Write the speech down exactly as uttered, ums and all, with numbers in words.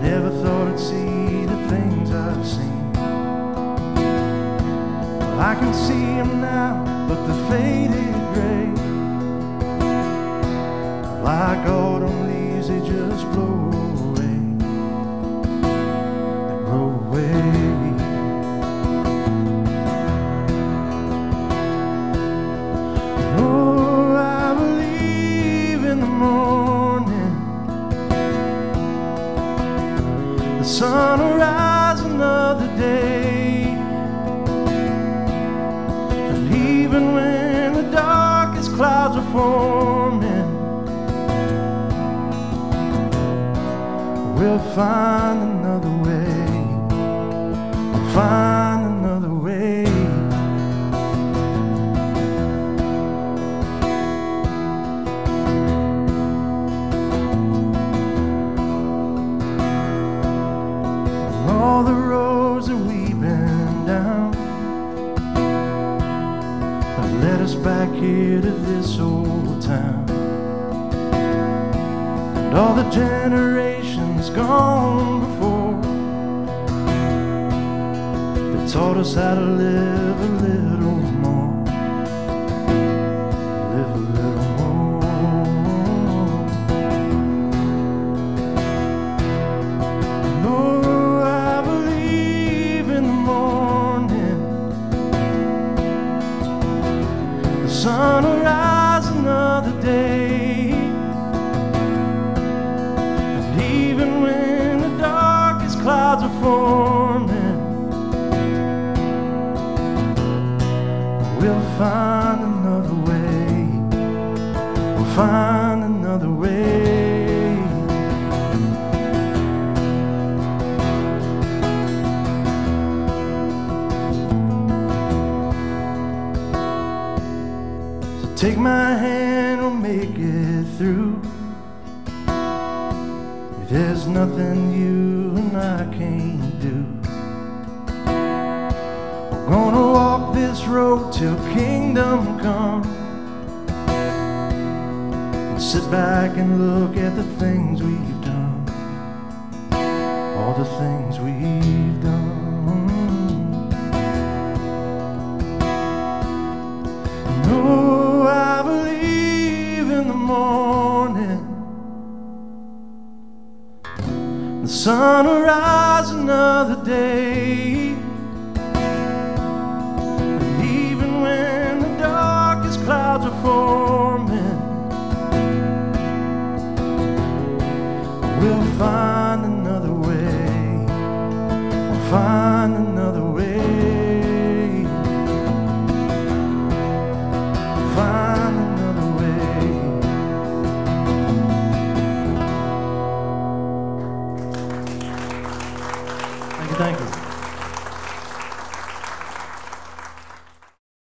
never thought I'd see the things I've seen. Well, I can see them now, but the faded gray, like autumn leaves, they just blow away. They blow away. Oh, I believe in the morning, the sun will rise another day. And even when the darkest clouds are forming, we'll find another way. We'll find another way. All the roads that we've been down have led us back here to this old town. And all the generations gone before, they taught us how to live a little more. Live a little more. Oh, I believe in the morning, the sun will rise another day. And even when the darkest clouds are forming, we'll find another way. We'll find another way. So take my hand, we'll make it through. There's nothing you and I can't do. We're gonna walk this road till kingdom come, and sit back and look at the things we've done. All the things we've done. No, I believe in the morning, the sun will rise another day. And even when the darkest clouds are forming, we'll find another way. We'll find another way. Find another way. Thank you, thank you.